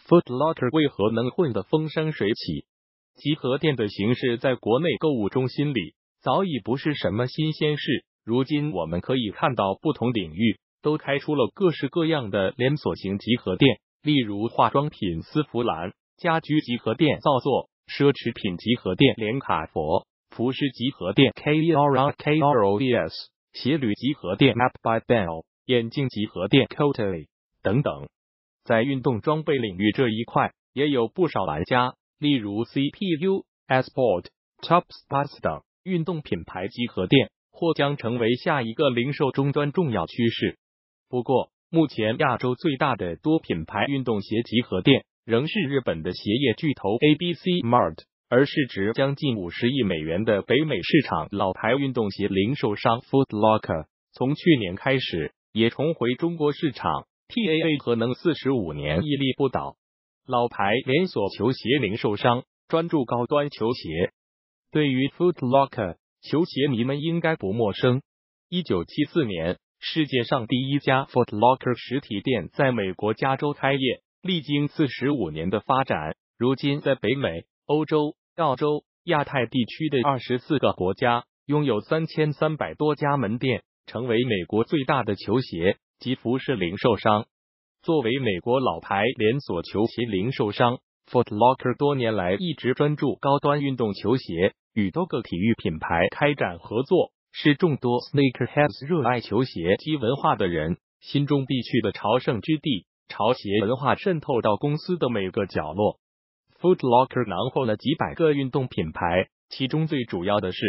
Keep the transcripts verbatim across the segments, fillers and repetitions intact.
Foot Locker 为何能混得风生水起？集合店的形式在国内购物中心里早已不是什么新鲜事，如今我们可以看到不同领域都开出了各式各样的连锁型集合店，例如化妆品丝芙兰、家居集合店造作、奢侈品集合店连卡佛、服饰集合店 K E R A K R O D S、鞋履集合店 Map by Bell、眼镜集合店 Coately 等等。在运动装备领域这一块，也有不少玩家，例如 C P U、Esport、Topsports 等运动品牌集合店，或将成为下一个零售终端重要趋势。不过，目前亚洲最大的多品牌运动鞋集合店仍是日本的鞋业巨头 A B C Mart， 而市值将近五十亿美元的北美市场老牌运动鞋零售商 Foot Locker， 从去年开始也重回中国市场。T A A 可能四十五年屹立不倒，老牌连锁球鞋零售商专注高端球鞋。对于 Foot Locker， 球鞋迷们应该不陌生。一九七四年，世界上第一家 Foot Locker 实体店在美国加州开业，历经四十五年的发展，如今在北美、欧洲、澳洲、亚太地区的二十四个国家拥有三千三百多家门店，成为美国最大的球鞋及服饰零售商。作为美国老牌连锁球鞋零售商 ，Foot Locker 多年来一直专注高端运动球鞋，与多个体育品牌开展合作，是众多 sneakerheads 热爱球鞋及文化的人心中必去的朝圣之地。潮鞋文化渗透到公司的每个角落。Foot Locker 囊括了几百个运动品牌，其中最主要的是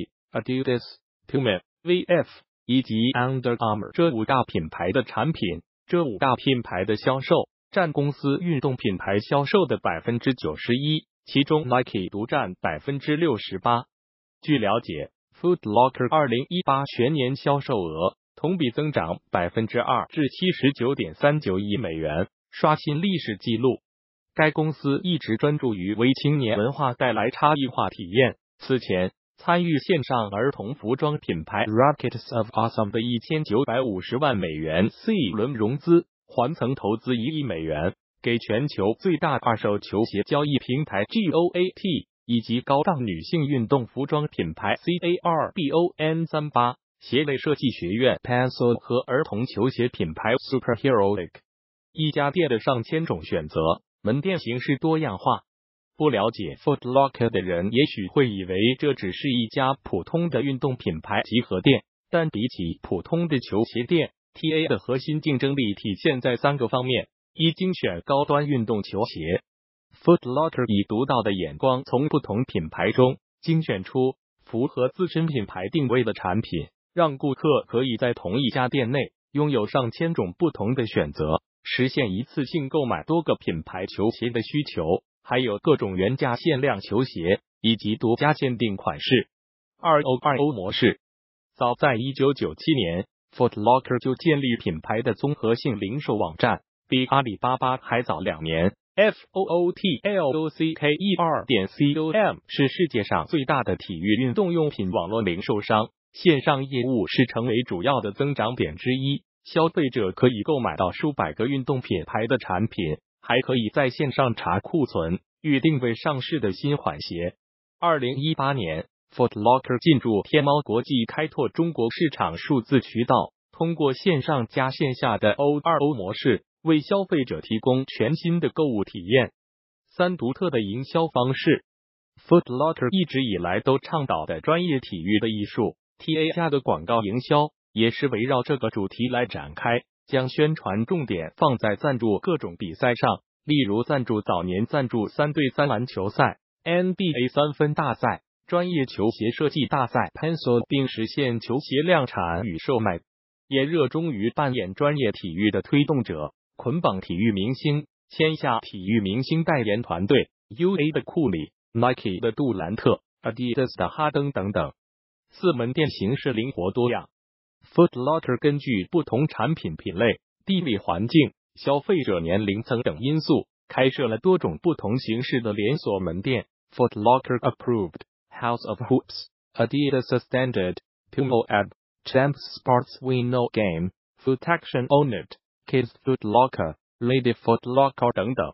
Nike、Adidas、Puma、V F 以及 Under Armour 这五大品牌的产品。这五大品牌的销售占公司运动品牌销售的 百分之九十一， 其中 Nike 独占 百分之六十八。据了解 ，Foot Locker 二零一八全年销售额同比增长 百分之二 至 七十九点三九亿美元，刷新历史纪录。该公司一直专注于为青年文化带来差异化体验。此前参与线上儿童服装品牌 Rockets of Awesome 的一千九百五十万美元 C 轮融资，还曾投资一亿美元，给全球最大二手球鞋交易平台 G O A T 以及高档女性运动服装品牌 C A R B O N 三十八、鞋类设计学院 Pencil 和儿童球鞋品牌 Superheroic。一家店的上千种选择，门店形式多样化。不了解 Foot Locker 的人也许会以为这只是一家普通的运动品牌集合店，但比起普通的球鞋店 ，T A 的核心竞争力体现在三个方面：一、精选高端运动球鞋 ，Foot Locker 以独到的眼光，从不同品牌中精选出符合自身品牌定位的产品，让顾客可以在同一家店内拥有上千种不同的选择，实现一次性购买多个品牌球鞋的需求。还有各种原价限量球鞋以及独家限定款式。二 O 二 O 模式，早在一九九七年 ，Foot Locker 就建立品牌的综合性零售网站，比阿里巴巴还早两年。F O O T L O C K E R 点 C O M 是世界上最大的体育运动用品网络零售商，线上业务是成为主要的增长点之一。消费者可以购买到数百个运动品牌的产品。还可以在线上查库存，预定未上市的新款鞋。二零一八年 ，Foot Locker 进驻天猫国际，开拓中国市场数字渠道，通过线上加线下的 O 二 O 模式，为消费者提供全新的购物体验。三、独特的营销方式。Foot Locker 一直以来都倡导的专业体育的艺术 ，T A 家的广告营销也是围绕这个主题来展开。将宣传重点放在赞助各种比赛上，例如赞助早年赞助三对三篮球赛、N B A 三分大赛、专业球鞋设计大赛 Pencil， 并实现球鞋量产与售卖。也热衷于扮演专业体育的推动者，捆绑体育明星，签下体育明星代言团队 ，U A 的库里、Nike 的杜兰特、Adidas 的哈登等等。四、门店形式灵活多样。Foot Locker 根据不同产品品类、地理环境、消费者年龄层等因素，开设了多种不同形式的连锁门店。Foot Locker Approved、House of Hoops、Adidas Standard、Puma Ab、Champs Sports We Know Game、Foot Action Owned、Kids Foot Locker、Lady Foot Locker 等等。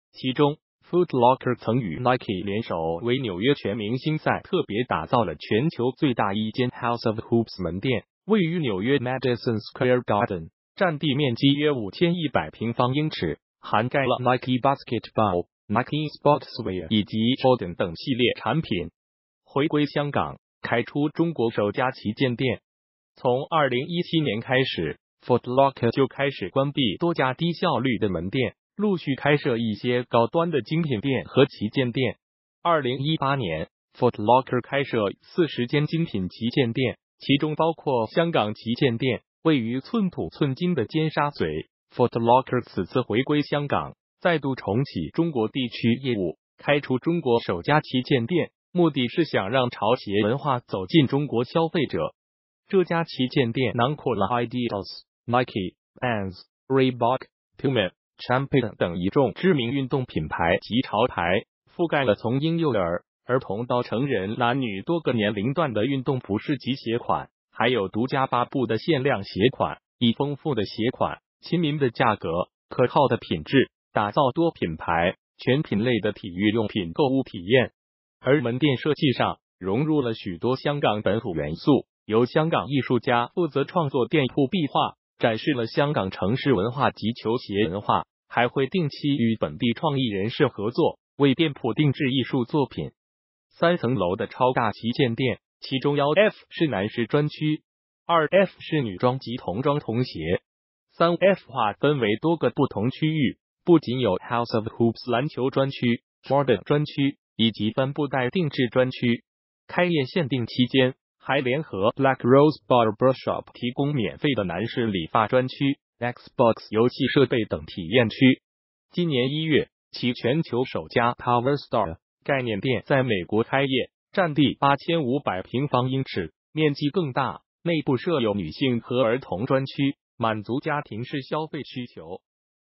其中 Foot Locker 曾与 Nike 联手，为纽约全明星赛特别打造了全球最大一间 House of Hoops 门店，位于纽约 Madison Square Garden， 占地面积约五千一百平方英尺，涵盖了 Nike Basketball、Nike Sportswear 以及 Jordan 等系列产品。回归香港，开出中国首家旗舰店。从二零一七年开始 ，Foot Locker 就开始关闭多家低效率的门店，陆续开设一些高端的精品店和旗舰店。二零一八年 ，Foot Locker 开设四十间精品旗舰店，其中包括香港旗舰店，位于寸土寸金的尖沙咀。Foot Locker 此次回归香港，再度重启中国地区业务，开出中国首家旗舰店，目的是想让潮鞋文化走进中国消费者。这家旗舰店囊括了 Adidas、Nike、Vans、Reebok、Puma、Champion 等一众知名运动品牌及潮牌，覆盖了从婴幼儿、儿童到成人男女多个年龄段的运动服饰及鞋款，还有独家发布的限量鞋款，以丰富的鞋款、亲民的价格、可靠的品质，打造多品牌、全品类的体育用品购物体验。而门店设计上融入了许多香港本土元素，由香港艺术家负责创作店铺壁画，展示了香港城市文化及球鞋文化，还会定期与本地创意人士合作，为店铺定制艺术作品。三层楼的超大旗舰店，其中 一 F 是男士专区， 二 F 是女装及童装童鞋， 三 F 划分为多个不同区域，不仅有 House of Hoops 篮球专区、Jordan 专区以及帆布袋定制专区。开业限定期间，还联合 Black Rose Barbershop 提供免费的男士理发专区、Xbox 游戏设备等体验区。今年一月，其全球首家 Power Star 概念店在美国开业，占地八千五百平方英尺，面积更大，内部设有女性和儿童专区，满足家庭式消费需求。